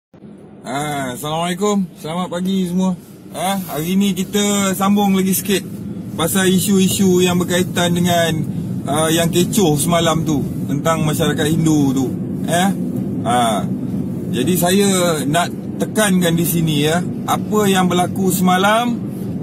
Assalamualaikum. Selamat pagi semua. Hari ni kita sambung lagi sikit pasal isu-isu yang berkaitan dengan yang kecoh semalam tu tentang masyarakat Hindu tu. Jadi saya nak tekankan di sini apa yang berlaku semalam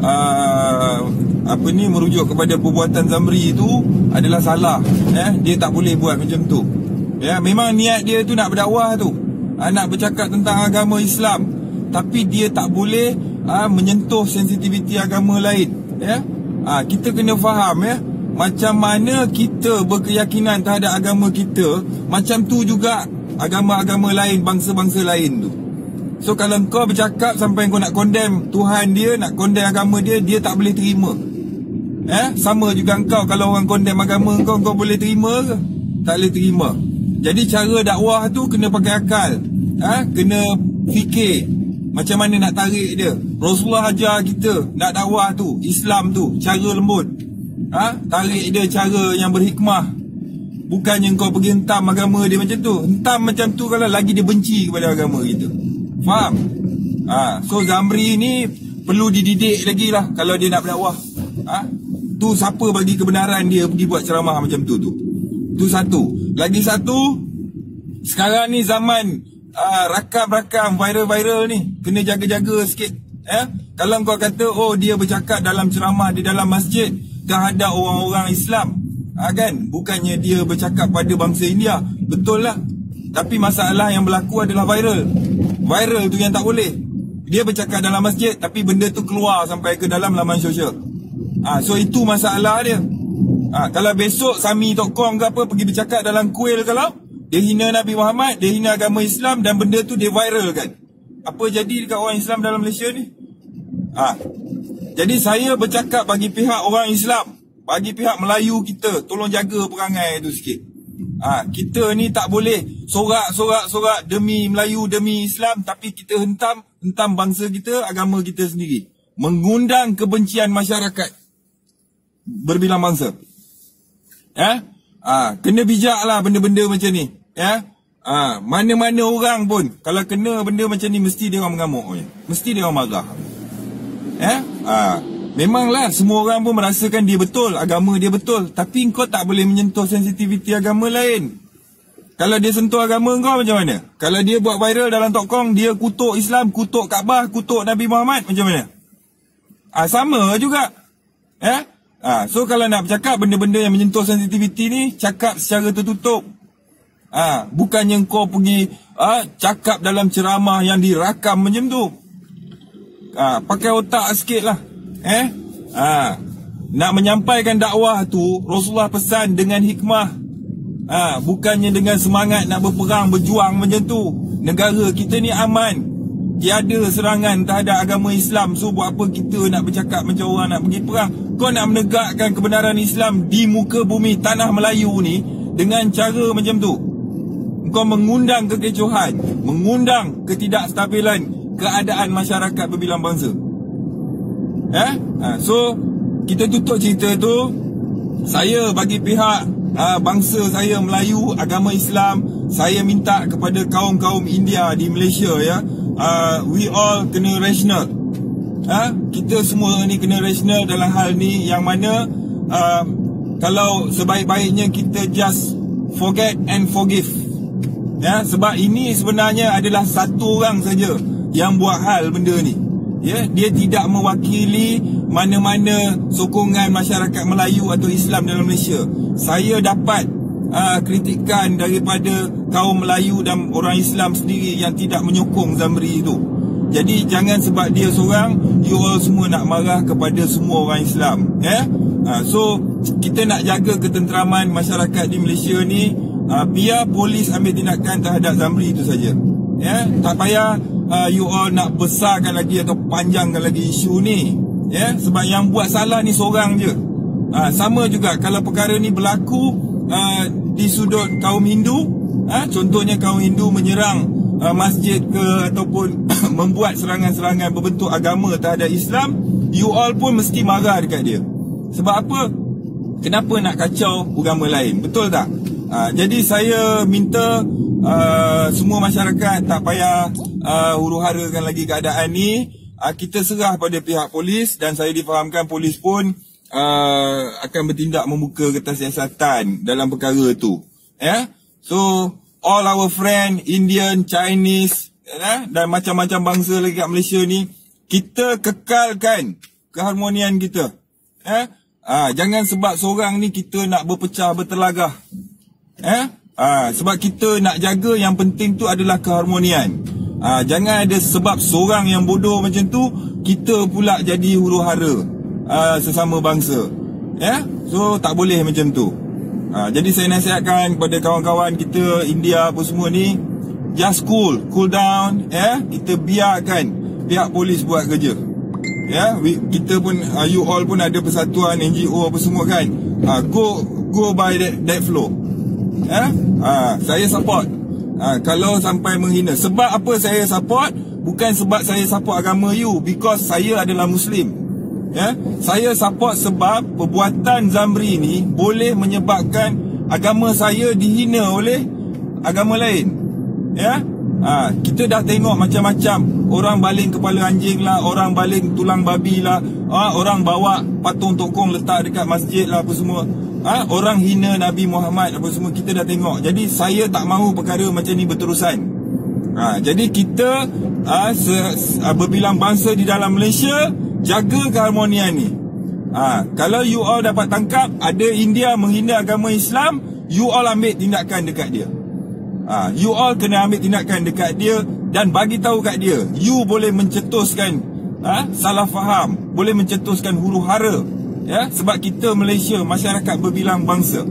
merujuk kepada perbuatan Zamri itu adalah salah. Dia tak boleh buat macam tu. Memang niat dia tu nak berdakwah tu, nak bercakap tentang agama Islam, tapi dia tak boleh menyentuh sensitiviti agama lain. Kita kena faham macam mana kita berkeyakinan terhadap agama kita, macam tu juga agama-agama lain, bangsa-bangsa lain tu. So kalau kau bercakap sampai kau nak condemn Tuhan dia, nak condemn agama dia, dia tak boleh terima. Sama juga engkau, kalau orang condemn agama kau, kau boleh terima ke? Tak boleh terima. Jadi cara dakwah tu kena pakai akal, kena fikir macam mana nak tarik dia. Rasulullah ajar kita nak dakwah tu, Islam tu, cara lembut. Tarik dia cara yang berhikmah. Bukannya kau pergi hentam agama dia macam tu. Hentam macam tu kalau lagi dia benci kepada agama kita. Faham? So Zamri ni perlu dididik lagi lah kalau dia nak berdakwah. Tu siapa bagi kebenaran dia pergi buat ceramah macam tu. Tu satu. Lagi satu, sekarang ni zaman rakam-rakam viral-viral ni, kena jaga-jaga sikit. Kalau kau kata dia bercakap dalam ceramah di dalam masjid terhadap orang-orang Islam, kan, bukannya dia bercakap pada bangsa India. Betul lah, tapi masalah yang berlaku adalah viral. Viral tu yang tak boleh. Dia bercakap dalam masjid, tapi benda tu keluar sampai ke dalam laman sosial. So itu masalah dia. Kalau besok Sami.com ke apa pergi bercakap dalam kuil, kalau dia hina Nabi Muhammad, dia hina agama Islam, dan benda tu dia viral kan, apa jadi dekat orang Islam dalam Malaysia ni? Jadi saya bercakap bagi pihak orang Islam, bagi pihak Melayu kita, tolong jaga perangai tu sikit. Kita ni tak boleh sorak demi Melayu, demi Islam, tapi kita hentam bangsa kita, agama kita sendiri, mengundang kebencian masyarakat berbilang bangsa. Kena bijak lah benda-benda macam ni. Mana-mana orang pun kalau kena benda macam ni, mesti dia orang mengamuk, mesti dia orang marah. Memanglah semua orang pun merasakan dia betul, agama dia betul, tapi kau tak boleh menyentuh sensitiviti agama lain. Kalau dia sentuh agama kau macam mana? Kalau dia buat viral dalam tokong, dia kutuk Islam, kutuk Kaabah, kutuk Nabi Muhammad, macam mana? Sama juga. So kalau nak bercakap benda-benda yang menyentuh sensitiviti ni, cakap secara tertutup. Bukannya kau pergi cakap dalam ceramah yang dirakam macam tu. Pakai otak sikit lah. Nak menyampaikan dakwah tu, Rasulullah pesan dengan hikmah, bukannya dengan semangat nak berperang, berjuang macam tu. Negara kita ni aman, tiada serangan terhadap agama Islam. So buat apa kita nak bercakap macam orang nak pergi perang? Kau nak menegakkan kebenaran Islam di muka bumi tanah Melayu ni dengan cara macam tu. Kau mengundang kekecohan, mengundang ketidakstabilan keadaan masyarakat berbilang bangsa. So kita tutup cerita tu. Saya bagi pihak bangsa saya Melayu, agama Islam, saya minta kepada kaum-kaum India di Malaysia, we all kena rational. Kita semua ni kena rational dalam hal ni, yang mana kalau sebaik-baiknya kita just forget and forgive. Sebab ini sebenarnya adalah satu orang saja yang buat hal benda ni. Dia tidak mewakili mana-mana sokongan masyarakat Melayu atau Islam dalam Malaysia. Saya dapat kritikan daripada kaum Melayu dan orang Islam sendiri yang tidak menyokong Zamri itu. Jadi jangan sebab dia seorang, you all semua nak marah kepada semua orang Islam. So kita nak jaga ketenteraman masyarakat di Malaysia ni. Biar polis ambil tindakan terhadap Zamri itu saja. Tak payah you all nak besarkan lagi atau panjangkan lagi isu ni. Sebab yang buat salah ni seorang je. Sama juga kalau perkara ni berlaku di sudut kaum Hindu, contohnya kaum Hindu menyerang masjid ke, ataupun membuat serangan-serangan berbentuk agama terhadap Islam, you all pun mesti marah dekat dia. Sebab apa? Kenapa nak kacau agama lain? Betul tak? Jadi saya minta semua masyarakat tak payah huru-harakan lagi keadaan ni. Kita serah pada pihak polis, dan saya difahamkan polis pun akan bertindak membuka kertas siasatan dalam perkara tu. So all our friend Indian, Chinese, dan macam-macam bangsa lagi kat Malaysia ni, kita kekalkan keharmonian kita. Jangan sebab seorang ni kita nak berpecah bertelagah. Sebab kita nak jaga yang penting tu adalah keharmonian. Jangan ada sebab seorang yang bodoh macam tu kita pula jadi huru-hara sesama bangsa. So tak boleh macam tu. Jadi saya nasihatkan kepada kawan-kawan kita India apa semua ni, just cool down. Kita biarkan pihak polis buat kerja. Kita pun you all pun ada persatuan NGO apa semua kan. Go by that flow. Saya support. Kalau sampai menghina, sebab apa saya support? Bukan sebab saya support agama you, because saya adalah Muslim. Saya support sebab perbuatan Zamri ni boleh menyebabkan agama saya dihina oleh agama lain. Kita dah tengok macam-macam. Orang baling kepala anjing lah, orang baling tulang babi lah, orang bawa patung tokong letak dekat masjid lah apa semua. Orang hina Nabi Muhammad apa semua, kita dah tengok. Jadi saya tak mahu perkara macam ni berterusan. Jadi kita berbilang bangsa di dalam Malaysia, jaga keharmonian ni. Kalau you all dapat tangkap ada India menghina agama Islam, you all ambil tindakan dekat dia. You all kena ambil tindakan dekat dia dan bagi tahu kat dia, you boleh mencetuskan salah faham, boleh mencetuskan huru-hara. Sebab kita Malaysia, masyarakat berbilang bangsa.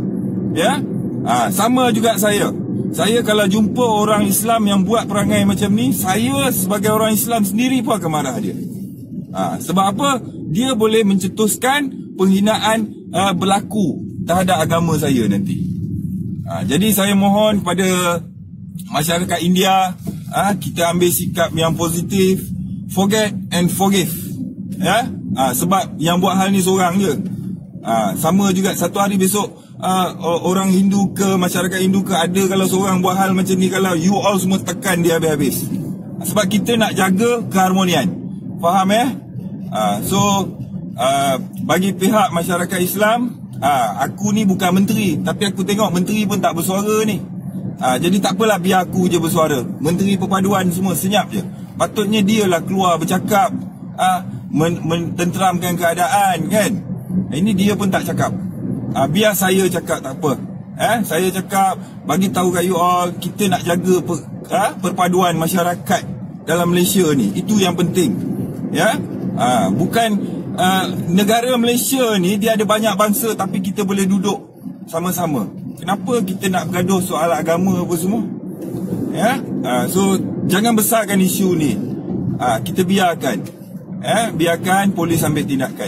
Sama juga saya. Saya kalau jumpa orang Islam yang buat perangai macam ni, saya sebagai orang Islam sendiri pun akan marah dia. Sebab apa? Dia boleh mencetuskan penghinaan berlaku terhadap agama saya nanti. Jadi saya mohon kepada masyarakat India, kita ambil sikap yang positif, forget and forgive. Sebab yang buat hal ni seorang je. Sama juga satu hari besok orang Hindu ke, masyarakat Hindu ke, ada kalau seorang buat hal macam ni, kalau you all semua tekan dia habis-habis. Sebab kita nak jaga keharmonian. Faham So bagi pihak masyarakat Islam, aku ni bukan menteri, tapi aku tengok menteri pun tak bersuara ni. Jadi tak apalah, biar aku je bersuara. Menteri perpaduan semua senyap je. Patutnya dia lah keluar bercakap, mententeramkan keadaan kan. Ini dia pun tak cakap. Biar saya cakap, tak apa. Saya cakap, bagi tahu kat you all, kita nak jaga perpaduan masyarakat dalam Malaysia ni. Itu yang penting. Bukan negara Malaysia ni dia ada banyak bangsa, tapi kita boleh duduk sama-sama. Kenapa kita nak bergaduh soal agama apa semua? So jangan besarkan isu ni. Kita biarkan. Biarkan polis ambil tindakan.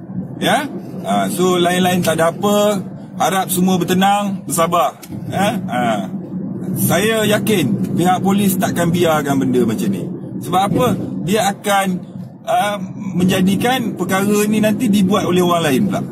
So lain-lain tak ada apa. Harap semua bertenang, bersabar. Saya yakin pihak polis takkan biarkan benda macam ni. Sebab apa? Dia akan menjadikan perkara ni nanti dibuat oleh orang lain pula.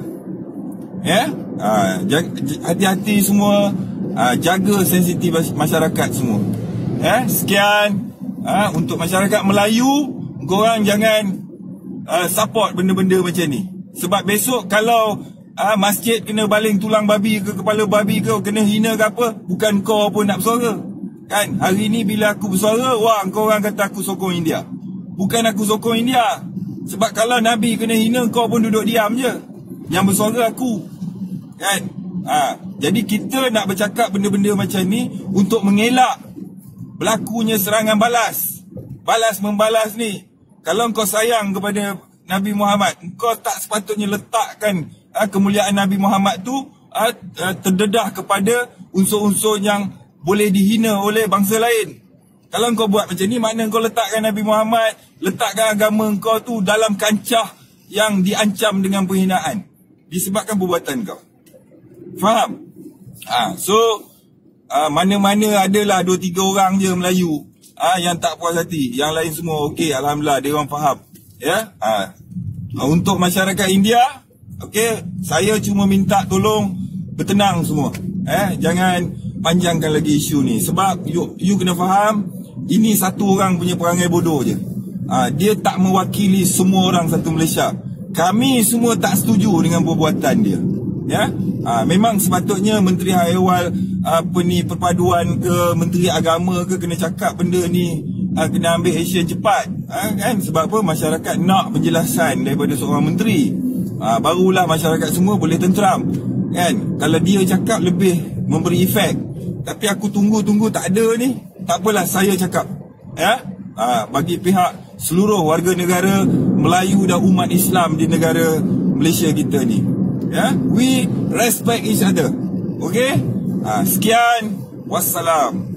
Hati-hati semua. Jaga sensitif masyarakat semua. Sekian. Untuk masyarakat Melayu, korang jangan support benda-benda macam ni. Sebab besok kalau masjid kena baling tulang babi ke, kepala babi ke, kena hina ke apa, bukan kau pun nak bersuara kan. Hari ni bila aku bersuara, wah, kau orang kata aku sokong India. Bukan aku sokong India. Sebab kalau Nabi kena hina, kau pun duduk diam je. Yang bersuara aku kan. Jadi kita nak bercakap benda-benda macam ni untuk mengelak berlakunya serangan balas. Balas membalas ni. Kalau kau sayang kepada Nabi Muhammad, kau tak sepatutnya letakkan kemuliaan Nabi Muhammad tu terdedah kepada unsur-unsur yang boleh dihina oleh bangsa lain. Kalau kau buat macam ni, makna kau letakkan Nabi Muhammad, letakkan agama kau tu dalam kancah yang diancam dengan penghinaan disebabkan perbuatan kau. Faham? So mana-mana adalah 2-3 orang je Melayu yang tak puas hati. Yang lain semua okey, alhamdulillah dia orang faham. Untuk masyarakat India, okey, saya cuma minta tolong bertenang semua. Jangan panjangkan lagi isu ni. Sebab you kena faham, Ini satu orang punya perangai bodoh je. Dia tak mewakili semua orang satu Malaysia. Kami semua tak setuju dengan perbuatan dia. Ya, memang sepatutnya Menteri Haiwan Perpaduan ke Menteri Agama ke kena cakap benda ni kena ambil action cepat, kan? Sebab apa? Masyarakat nak penjelasan daripada seorang menteri. Barulah masyarakat semua boleh tenteram, kan? Kalau dia cakap lebih memberi efek. Tapi aku tunggu tak ada ni. Tak apalah, saya cakap, ya, bagi pihak seluruh warga negara Melayu dan umat Islam di negara Malaysia kita ni, ya, we respect each other. Okay? Sekian, wassalam.